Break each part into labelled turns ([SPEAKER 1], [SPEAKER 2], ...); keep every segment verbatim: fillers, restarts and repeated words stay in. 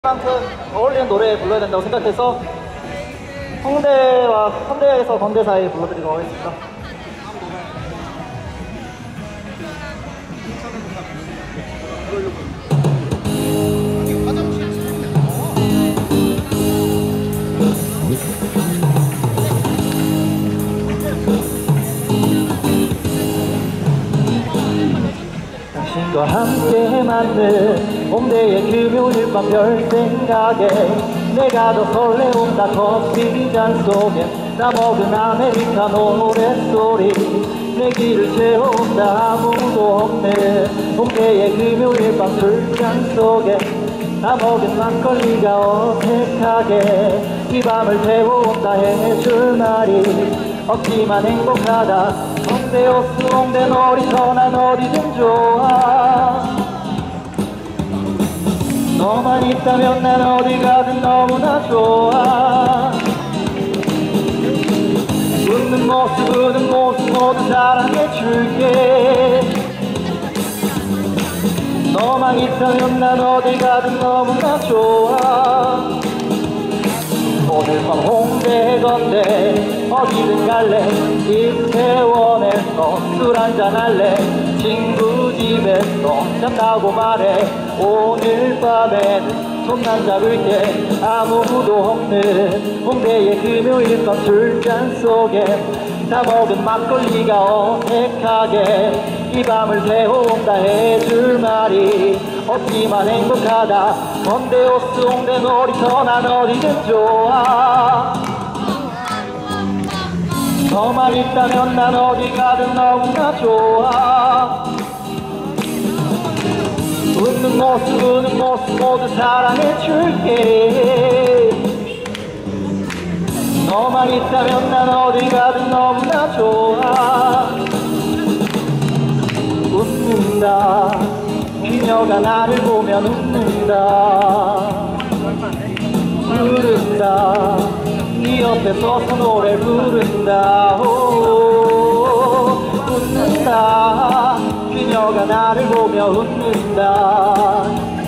[SPEAKER 1] 만큼 어울리는 노래 불러야 된다고 생각해서 홍대와 홍대에서 건대 사이 불러드리도록 하겠습니다. 당신과 함께 맞는 홍대의 금요일 밤 별 생각에 내가 더 설레온다. 커피잔 속에 나 먹은 아메리카노 노랫소리 내 길을 채운다. 아무도 없는 홍대의 금요일 밤 술잔 속에 나 먹은 막걸리가 어색하게 이 밤을 태워온다. 해줄 말이 없지만 행복하다. 홍대 호수 홍대 놀이터 난 어디든 좋아. 너만 있다면 난 어디 가든 너무나 좋아. 웃는 모습 우는 모습 모두 사랑해줄게. 너만 있다면 난 어디 가든 너무나 좋아. 오늘 밤 홍대 건대 어디든 갈래. 이태원에서 술 한잔 할래. 친구 집에서 잔다고 말해. 오늘 밤에는 손만 잡을게. 아무도 없는 홍대의 금요일 밤 술잔 속에 다 먹은 막걸리가 어색하게 이 밤을 새워온다. 해줄 말이 없지만 행복하다. 건대 호수 홍대 놀이터 난 어디든 좋아. 너만 있다면 난 어디 가든 너무나 좋아. 웃는 모습 우는 모습 모두 사랑해줄게. 너만 있다면 난 어디 가든 너무나 좋아. 웃는다. 그녀가 나를 보면 웃는다. 부른다. 네 옆에 서서 노래 부른다. 오, 웃는다. 그녀가 나를 보며 웃는다.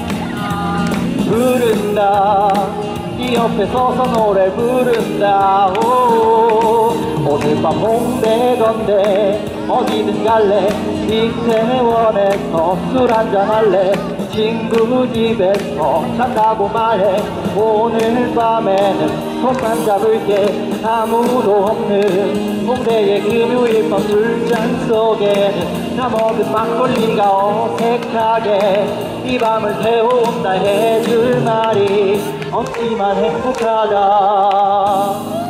[SPEAKER 1] 부른다. 네 옆에 서서 노래 부른다. 오, 오늘 밤 홍대 건대 어디든 갈래. 이태원에서 술 한잔 할래. 친구 집에서 잔다고 말해. 오늘 밤에는 손만 잡을게. 아무도 없는 홍대의 금요일 밤 술잔 속에는 다 먹은 막걸리가 어색하게 이 밤을 태워온다. 해줄 말이 없지만 행복하다.